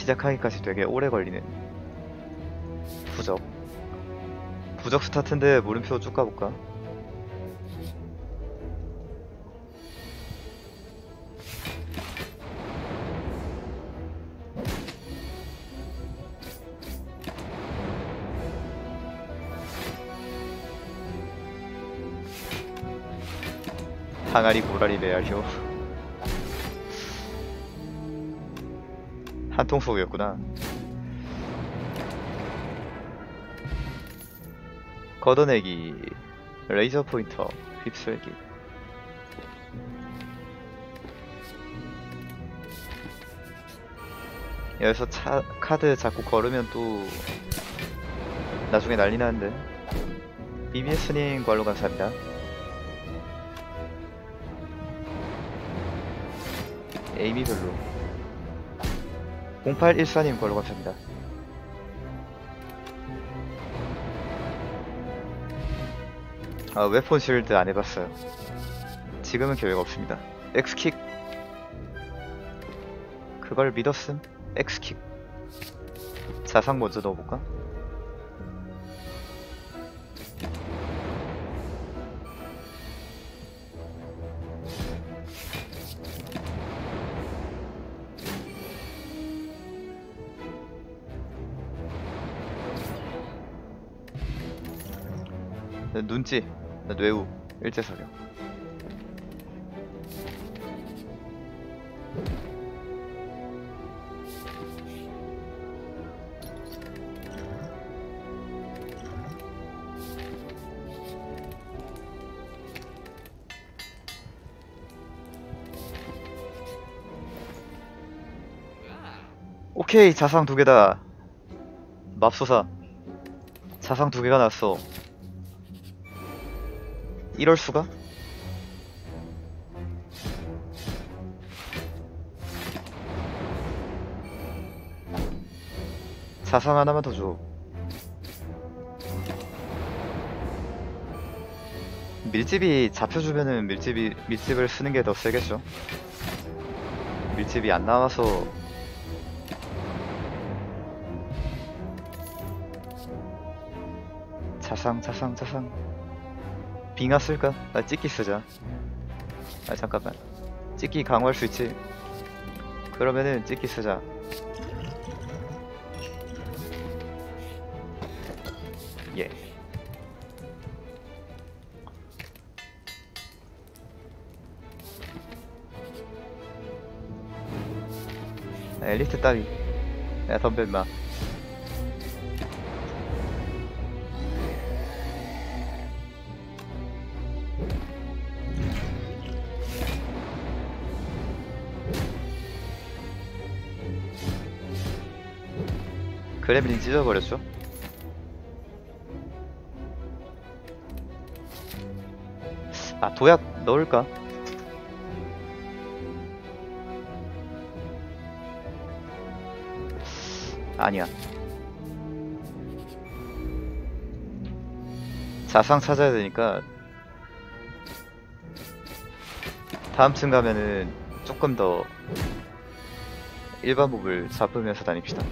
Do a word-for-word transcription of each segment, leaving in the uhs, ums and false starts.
시작하기까지 되게 오래 걸리는 부적. 부적 스타트인데 물음표 쭉 가볼까? 항아리 고라리 메아리오. 한통 속이었구나. 걷어내기, 레이저 포인터, 휩쓸기. 여기서 차, 카드 자꾸 걸으면 또 나중에 난리 나는데. 비비에스님 관로 감사합니다. 에이미 별로. 공팔일사님 관로 감사합니다. 아, 웨폰 실드 안 해봤어요. 지금은 계획 없습니다. X킥. 그걸 믿었음? X킥. 자상 먼저 넣어볼까? 눈치, 뇌우, 일제사격. 오케이, 자상 두 개다. 맙소사. 자상 두 개가 났어. 이럴 수가? 자상 하나만 더 줘. 밀집이 잡혀주면은 밀집이 밀집을 쓰는 게 더 세겠죠. 밀집이 안 나와서 자상 자상 자상. 빙하 쓸까? 나 찍기 쓰자. 아 잠깐만, 찍기 강화할 수 있지? 그러면은 찍기 쓰자. 예. 아, 엘리트 따위. 야 덤벼 임마. 그래블린 찢어버렸죠? 아 도약 넣을까? 아니야. 자상 찾아야 되니까 다음 층 가면은 조금 더 일반 몹을 잡으면서 다닙시다.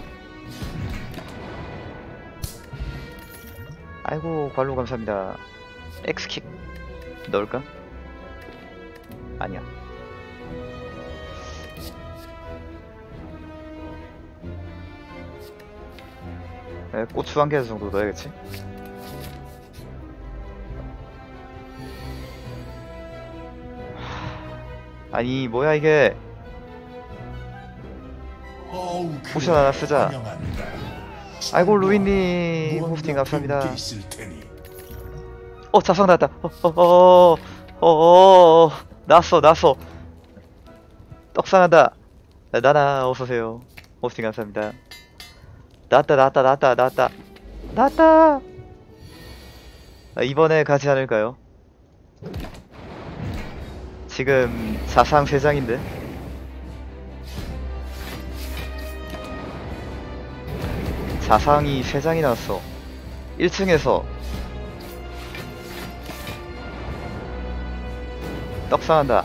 아이고 관로 감사합니다. X킥 넣을까? 아니야. 에, 고추 한 개 정도 넣어야겠지? 아니 뭐야 이게. 포션 하나 쓰자. 아이고 루이님 호스팅 감사합니다. 어 자상 나왔다. 어어어어어 어, 어, 나왔어 나왔어. 떡상한다. 나나 어서오세요. 호스팅 감사합니다. 나왔다 나왔다 나왔다 나왔다 나왔다. 아, 이번에 가지 않을까요? 지금 자상 세 장인데 자상이 세 장이 나왔어. 일 층에서 떡상한다.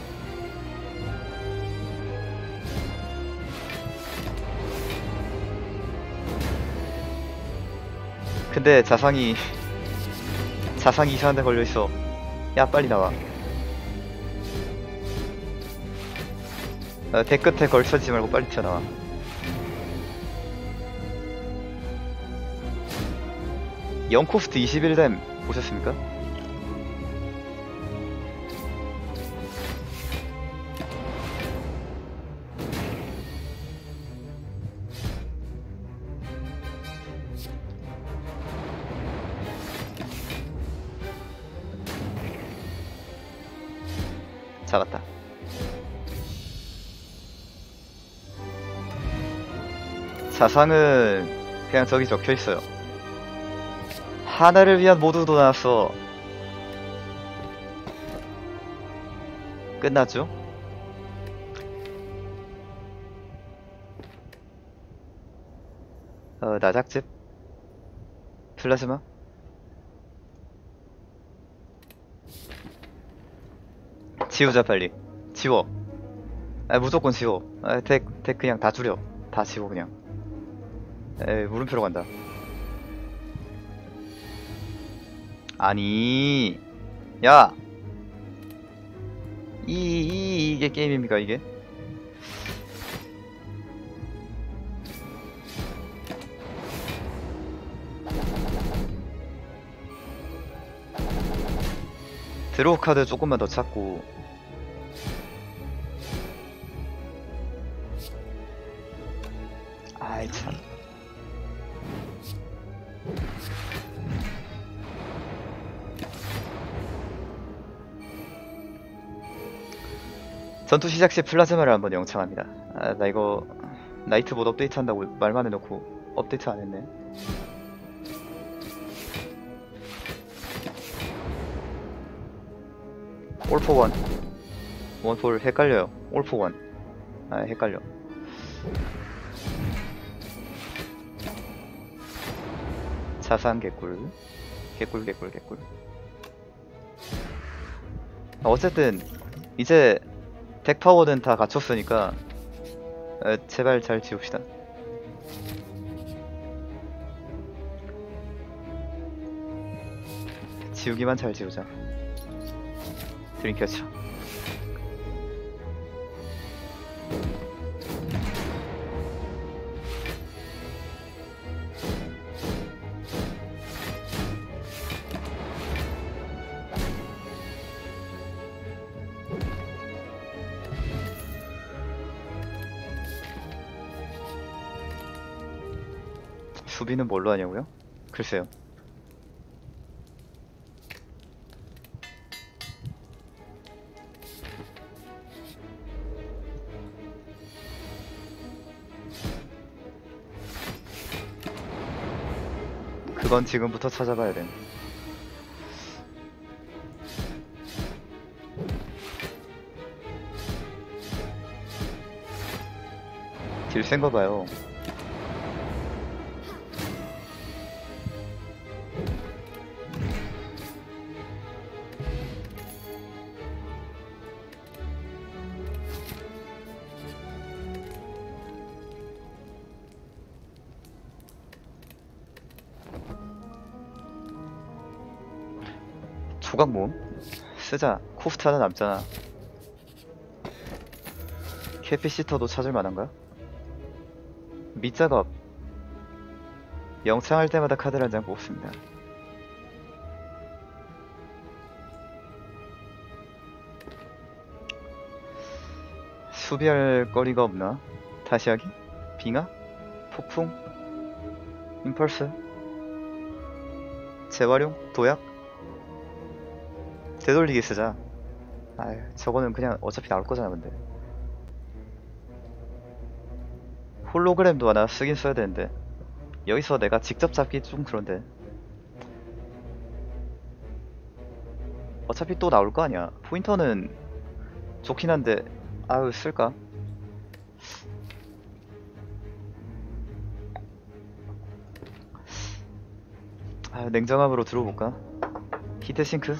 근데 자상이 자상이 이상한 데 걸려있어. 야 빨리 나와. 어, 대 끝에 걸쳐지지 말고 빨리 튀어나와. 영코스트 이십일 댐 보셨습니까? 잡았다. 자상은 그냥 저기 적혀있어요. 하나를 위한 모두도 나왔어. 끝났죠? 어, 나작집 플라즈마 지우자 빨리. 지워. 아 무조건 지워. 아, 덱, 덱 그냥 다 줄여. 다 지워 그냥. 에이 물음표로 간다. 아니 야 이, 이, 이게 게임입니까 이게? 드로우 카드 조금만 더 찾고. 아이 참. 전투 시작 시 플라즈마를 한번 영창합니다. 아, 나 이거 나이트 못 업데이트 한다고 말만 해놓고 업데이트 안 했네. 올포 원. 원폴 헷갈려요. 올포 원. 아, 헷갈려. 자산 개꿀. 개꿀, 개꿀, 개꿀. 아, 어쨌든, 이제, 덱 파워는 다 갖췄으니까, 에, 제발 잘 지웁시다. 지우기만 잘 지우자. 드림캐쳐. 수비는 뭘로 하냐고요? 글쎄요. 그건 지금부터 찾아봐야 돼. 딜 센 거 봐요. 조각 모음? 쓰자. 코스트 하나 남잖아. 캐피시터도 찾을 만한가? 밑작업. 영창할 때마다 카드를 한 장 뽑습니다. 수비할 거리가 없나? 다시 하기? 빙하? 폭풍? 임펄스? 재활용? 도약? 되돌리기 쓰자. 아유, 저거는 그냥 어차피 나올 거잖아, 근데. 홀로그램도 하나 쓰긴 써야 되는데. 여기서 내가 직접 잡기 좀 그런데. 어차피 또 나올 거 아니야. 포인터는 좋긴 한데, 아유, 쓸까? 아, 냉정함으로 들어볼까? 히트싱크?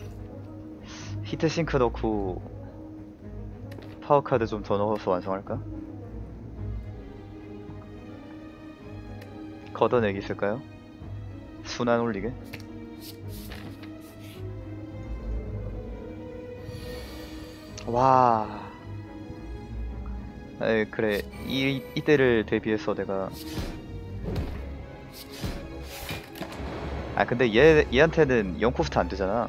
히트싱크 넣고 파워카드 좀 더 넣어서 완성할까? 걷어내기 쓸까요? 순환 올리게. 와. 에이, 그래. 이, 이때를 대비해서 내가. 아, 근데 얘, 얘한테는 영 코스트 안 되잖아.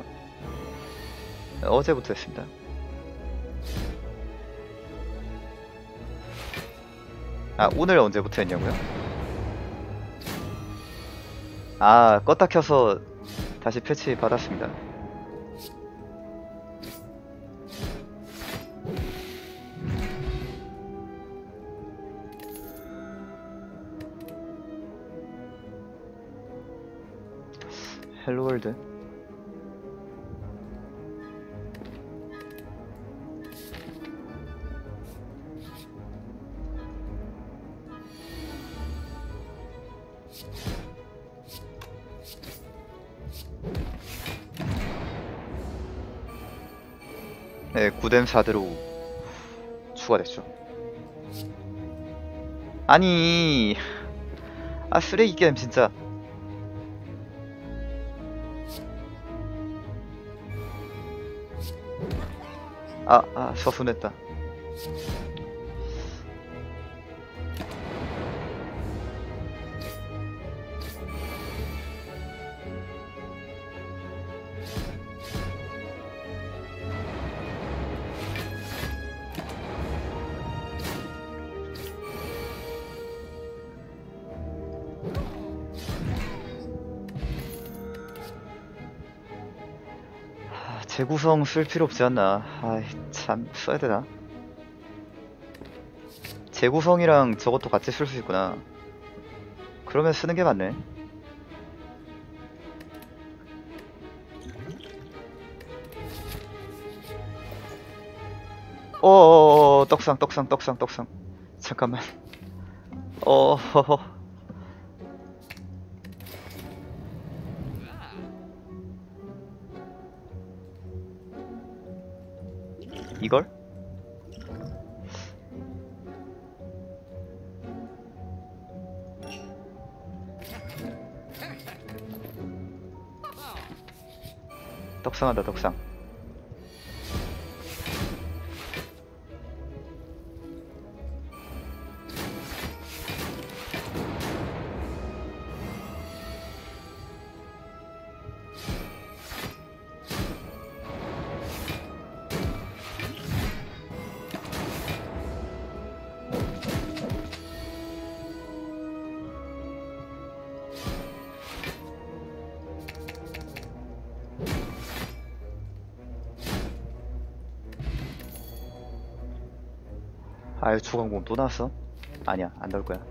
어제부터 했습니다. 아, 오늘 언제부터 했냐고요? 아, 껐다 켜서 다시 패치 받았습니다. 헬로월드. 네, 구뎀 사드로 추가됐죠. 아니, 아, 쓰레기 게임 진짜. 아, 아, 서순했다. 재구성 쓸 필요 없지 않나. 아이, 참, 써야 되나? 재구성이랑 저것도 같이 쓸 수 있구나. 그러면 쓰는 게 맞네. 어어어, 떡상, 떡상, 떡상, 떡상. 잠깐만. 어허허. 이걸? 떡상한다, 떡상. 아유, 주광공 또 나왔어? 아니야, 안 나올 거야.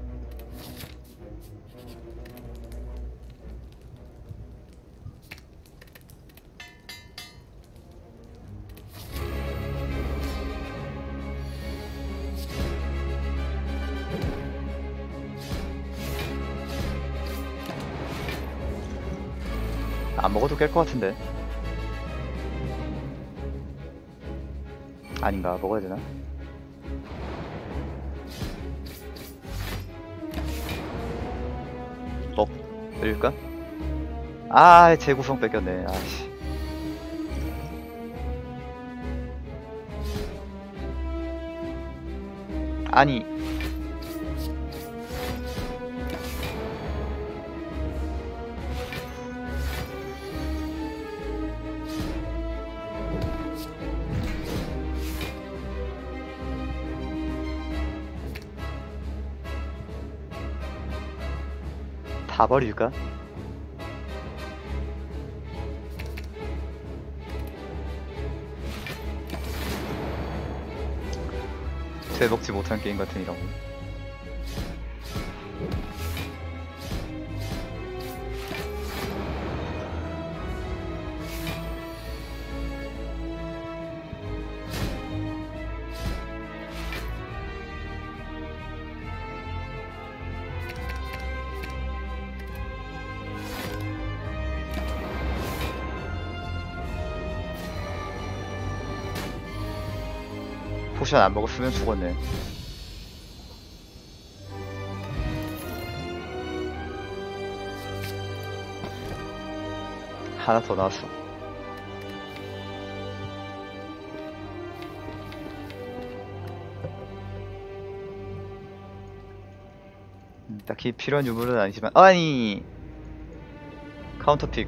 안 먹어도 깰 것 같은데. 아닌가, 먹어야 되나? 먹을까? 아, 재구성 뺏겼네. 아씨. 아니. 다 버릴까? 되먹지 못한 게임 같은 이라고. 포션 안 먹었으면 죽었네. 하나 더 나왔어. 음, 딱히 필요한 유물은 아니지만, 아니! 카운터픽.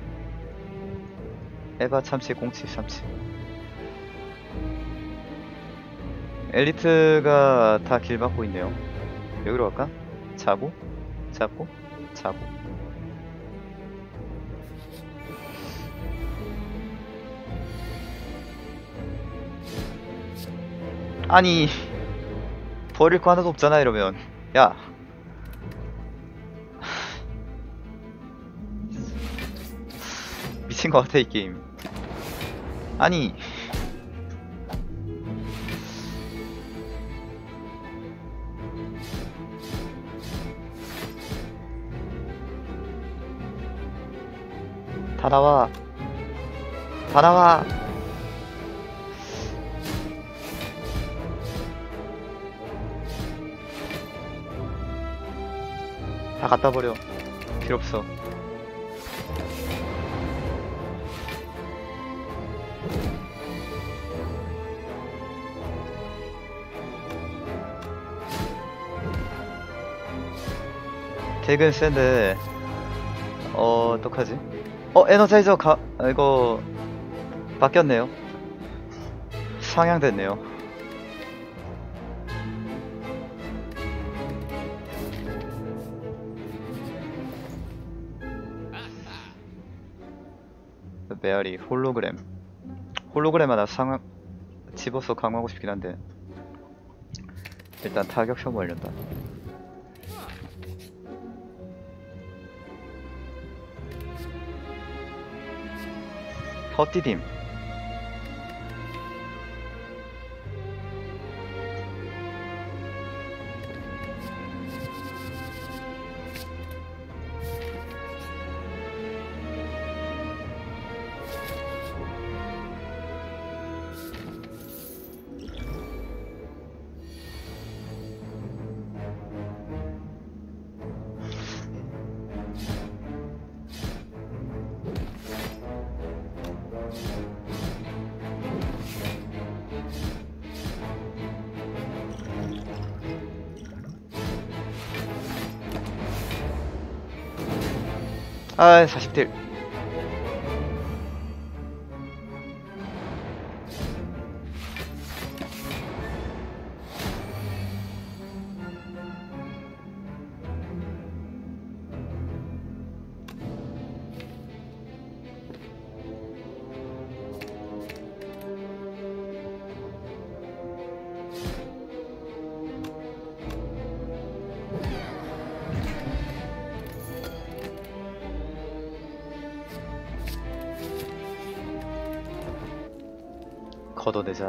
에바 참치 공치 참치. 엘리트가 다 길 막고 있네요. 여기로 갈까? 자고, 자고, 자고. 아니, 버릴 거 하나도 없잖아, 이러면. 야. 미친 거 같아, 이 게임. 아니. 다 나와. 다 나와. 다 갖다 버려. 필요 없어. 덱은 센데, 어, 어떡하지? 어, 에너자이저 가, 아, 이거, 바뀌었네요. 상향됐네요. 메아리, 홀로그램. 홀로그램 하나 상황, 집어서 강화하고 싶긴 한데. 일단 타격 소모 올렸다. 헛디딤. 아, 사십 딜. 걷어내자.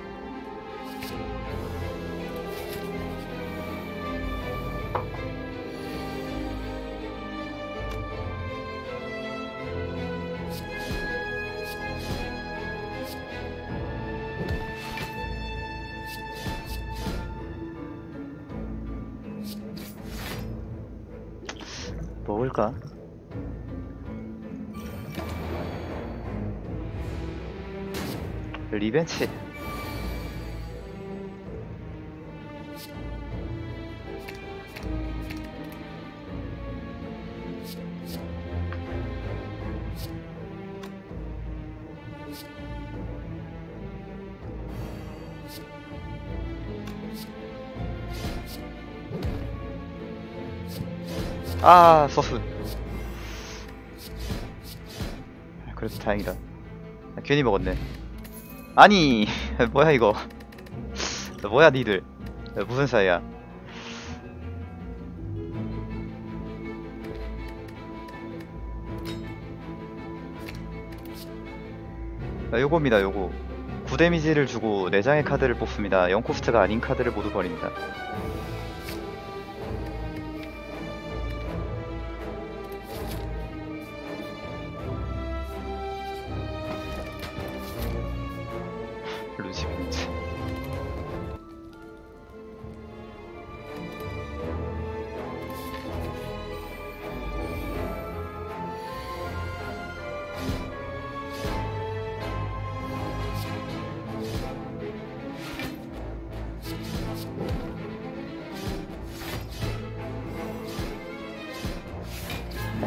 먹을까? 리벤치. 아, 서순. 그래도 다행이다. 아, 괜히 먹었네. 아니, 뭐야 이거. 뭐야 니들. 무슨 사이야. 아, 요겁니다, 요거. 구 데미지를 주고 네 장의 카드를 뽑습니다. 영 코스트가 아닌 카드를 모두 버립니다. 루시 빈치.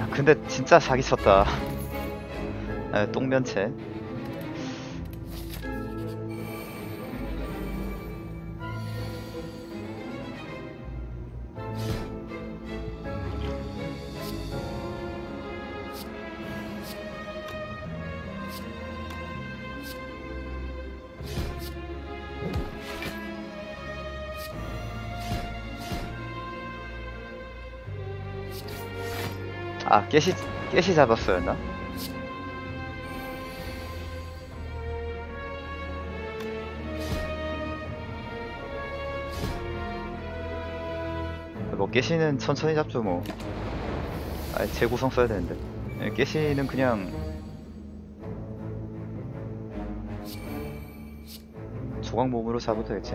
근데 진짜 사기쳤다. 아, 똥면체. 아, 깨시, 깨시 잡았어였나? 뭐, 깨시는 천천히 잡죠, 뭐. 아, 재구성 써야 되는데. 예, 깨시는 그냥 조각 몸으로 잡아도 되겠지?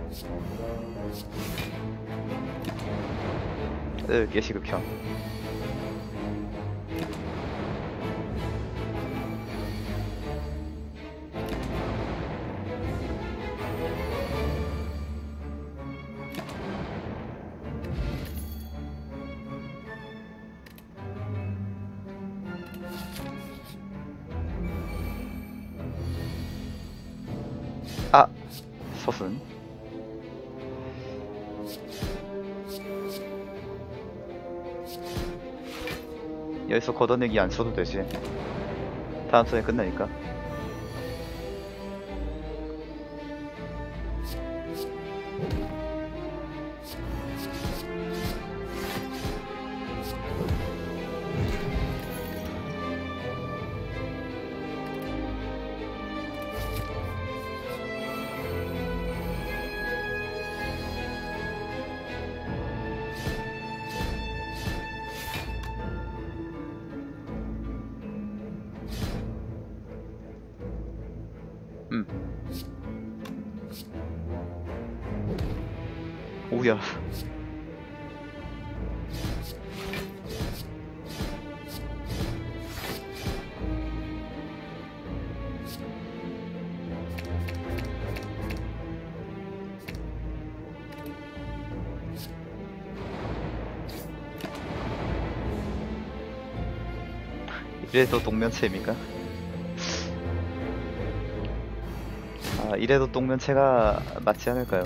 으, 깨시 극혐. 아! 서순. 여기서 걷어내기 안 써도 되지. 다음 턴에 끝나니까. 음. 오야. 이래도 동면체입니까? 아, 이래도 똥면체가 맞지 않을까요?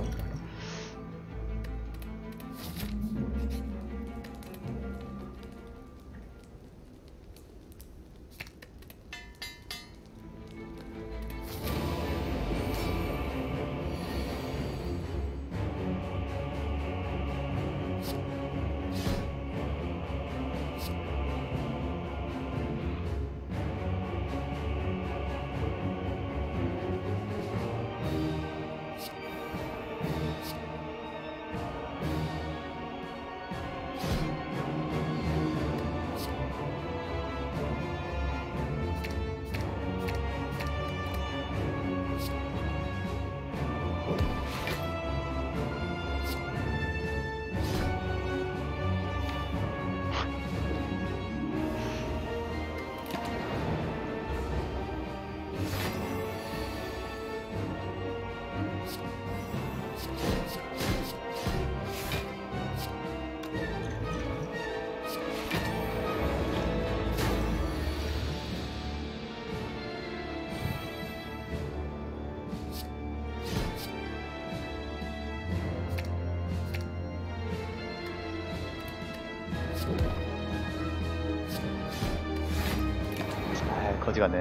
아, 거지 같네.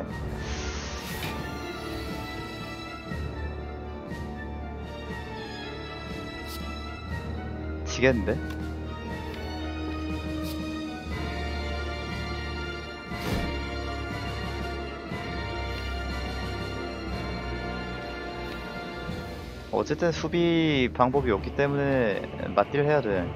지겠는데? 어쨌든 수비 방법이 없기 때문에 맞딜 해야 돼.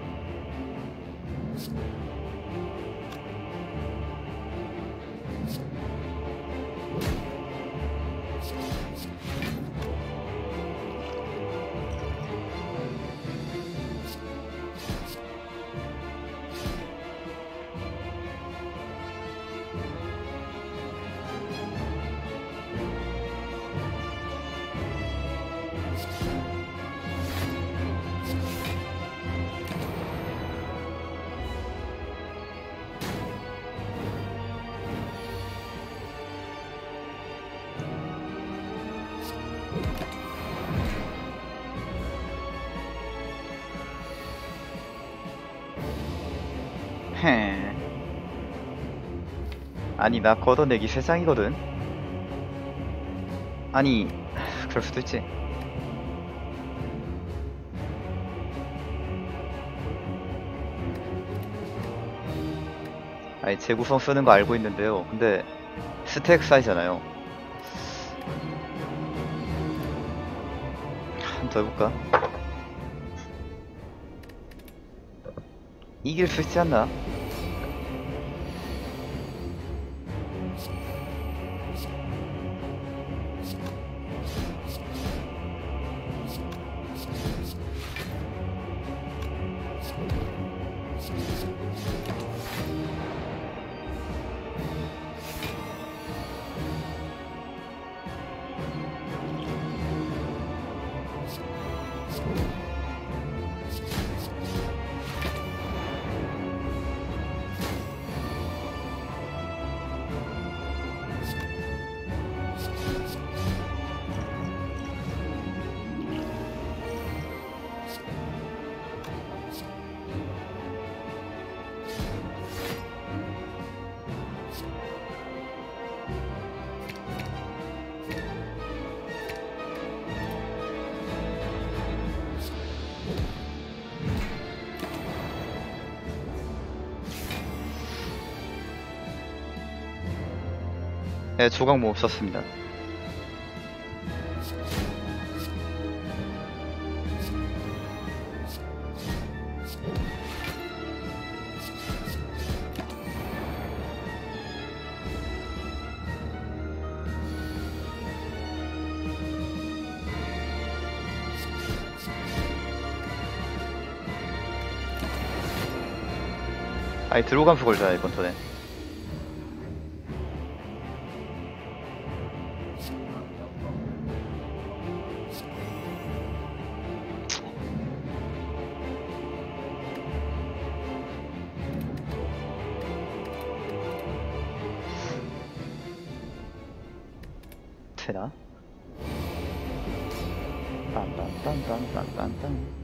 헤. 아니 나 걷어내기 세 장이거든. 아니 그럴 수도 있지. 아니 재구성 쓰는 거 알고 있는데요. 근데 스택 쌓이잖아요. 한 번 더 해볼까? 이길 수 있지 않나? 네, 조각 못 썼습니다. 아니 들어가면서 걸자 이번 턴에. 되나? 빰빰빰빰빰빰빰.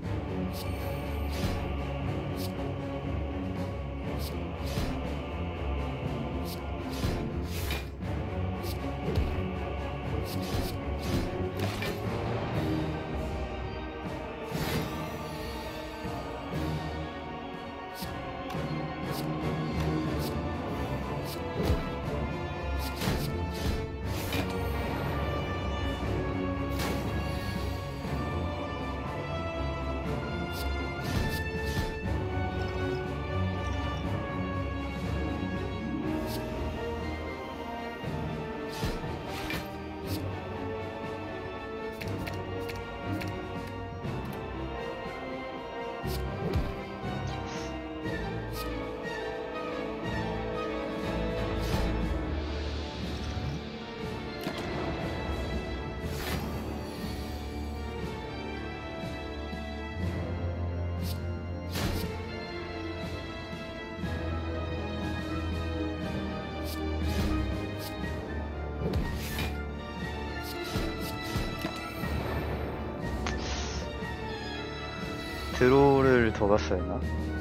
드로우를 더 갔어야 했나?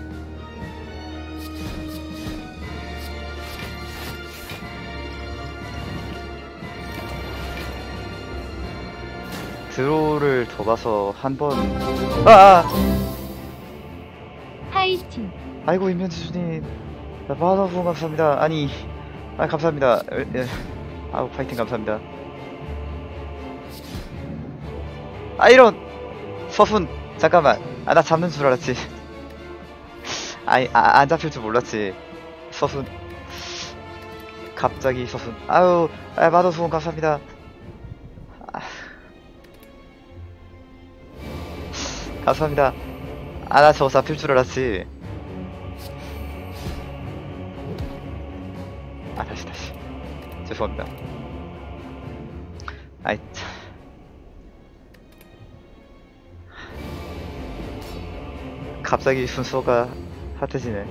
드로우를 더 가서 한 번. 아! 파이팅. 아이고 임현주님, 만원 후원 감사합니다. 아니, 아 감사합니다. 예. 아우 파이팅 감사합니다. 아 이런 서순 잠깐만. 아 나 잡는 줄 알았지. 아니 아, 안 잡힐 줄 몰랐지. 서순 갑자기 서순. 아유 아, 만원 후원 감사합니다. 아, 감사합니다. 아 나 저거 잡힐 줄 알았지. 아 다시 다시 죄송합니다. 아이 참. 갑자기 순서가 핫해지네.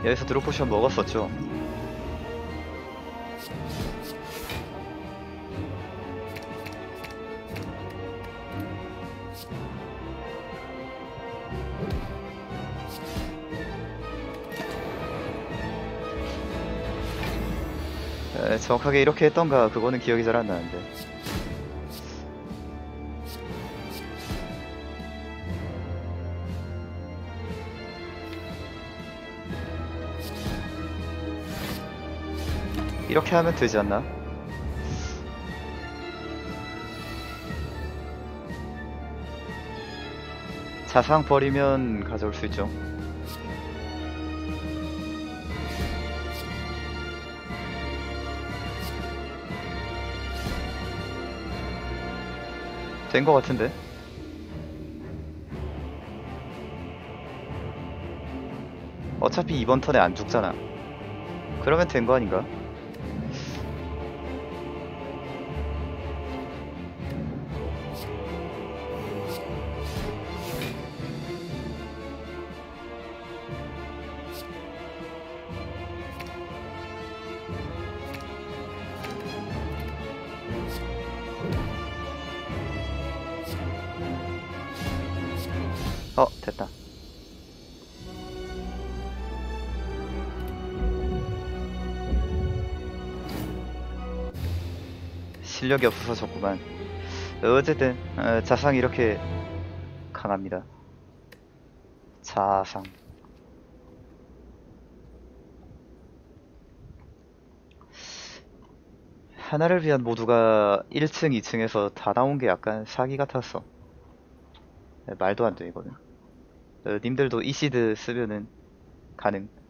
여기서 드롭 포션 먹었었죠. 에, 정확하게 이렇게 했던가 그거는 기억이 잘 안 나는데. 이렇게 하면 되지 않나? 자상 버리면 가져올 수 있죠. 된 거 같은데? 어차피 이번 턴에 안 죽잖아. 그러면 된 거 아닌가? 어, 됐다. 실력이 없어서 졌구만. 어쨌든 어, 자상이 이렇게 강합니다. 자상. 하나를 위한 모두가 일 층, 이 층에서 다 나온 게 약간 사기 같았어. 말도 안 돼, 이거는. 어, 님들도 이 시드 쓰면은 가능.